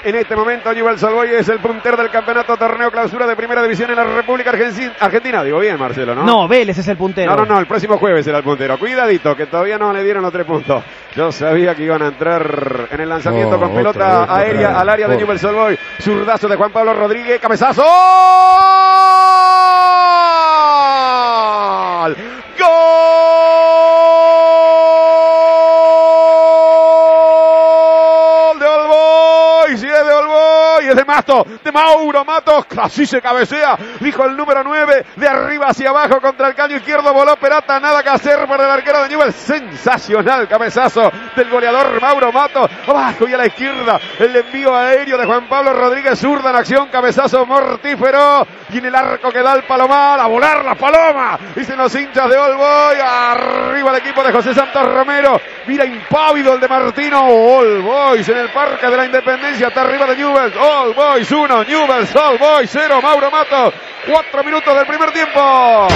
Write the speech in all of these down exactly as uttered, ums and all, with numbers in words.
En este momento Newell's Old Boys es el puntero del campeonato torneo clausura de primera división en la República Argentina. Digo bien, Marcelo, ¿no? No, Vélez es el puntero. No, no, no, el próximo jueves será el puntero. Cuidadito, que todavía no le dieron los tres puntos. Yo sabía que iban a entrar en el lanzamiento oh, con pelota vez, aérea vez, al área de Newell's Old Boys. Zurdazo de Juan Pablo Rodríguez, cabezazo. ¡Gol! Es de Mato, de Mauro Matos, así se cabecea, dijo el número nueve, de arriba hacia abajo contra el caño izquierdo, voló Perata, nada que hacer para el arquero de Newell's, sensacional cabezazo del goleador Mauro Matos, abajo y a la izquierda, el envío aéreo de Juan Pablo Rodríguez, zurda en acción, cabezazo mortífero, y en el arco que da el Palomar, a volar la paloma, dicen los hinchas de Old Boys, arriba el equipo de José Santos Romero, mira impávido el de Martino, Old Boys en el Parque de la Independencia, está arriba de Newell's, Old Boys uno, Newell's Old Boys cero, Mauro Matos, cuatro minutos del primer tiempo.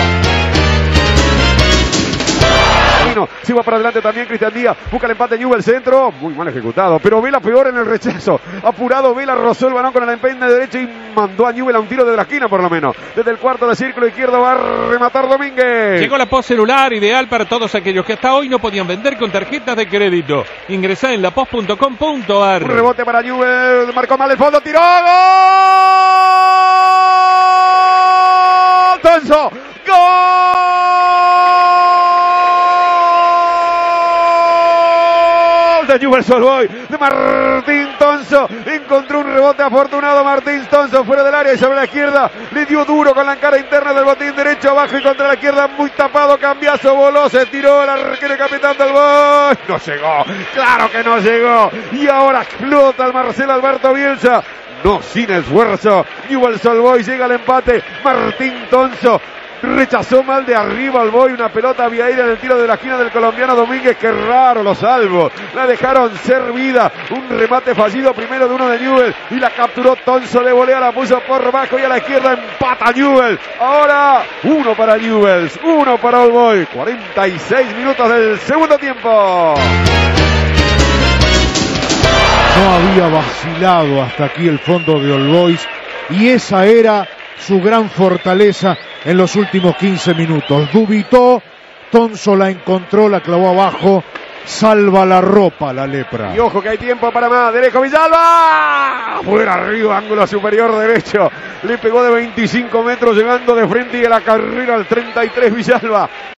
Si va para adelante también Cristian Díaz, busca el empate Newell's centro, muy mal ejecutado, pero Vela peor en el rechazo, apurado Vela, rozó el balón con el empeine derecho y mandó a Newell's a un tiro de la esquina por lo menos, desde el cuarto de círculo izquierdo va a rematar Domínguez. Llegó la post celular ideal para todos aquellos que hasta hoy no podían vender con tarjetas de crédito. Ingresá en la post punto com punto ar. Un rebote para Newell's, marcó mal el fondo, tiró, ¡gol! ¡Tonso! ¡Gol! De Newell's Old Boys, de Martín Tonso, encontró un rebote afortunado Martín Tonso fuera del área y sobre la izquierda, le dio duro con la cara interna del botín derecho abajo y contra la izquierda muy tapado, cambiazo, voló, se tiró el arquero capitán del Boys, no llegó, claro que no llegó, y ahora explota el Marcelo Alberto Bielsa, no sin esfuerzo, Newell's Old Boys llega al empate, Martín Tonso rechazó mal de arriba al Boy, una pelota vía aérea en el tiro de la esquina del colombiano Domínguez, que raro lo salvo, la dejaron servida, un remate fallido primero de uno de Newell's y la capturó Tonso de volea, la puso por bajo y a la izquierda empata Newell's, ahora uno para Newell's, uno para Old Boys, cuarenta y seis minutos del segundo tiempo. No había vacilado hasta aquí el fondo de Old Boys y esa era su gran fortaleza en los últimos quince minutos. Dubitó, Tonso la encontró, la clavó abajo, salva la ropa la lepra. Y ojo que hay tiempo para más, Derecho Villalba, fuera arriba, ángulo superior derecho, le pegó de veinticinco metros llegando de frente y a la carrera al treinta y tres Villalba.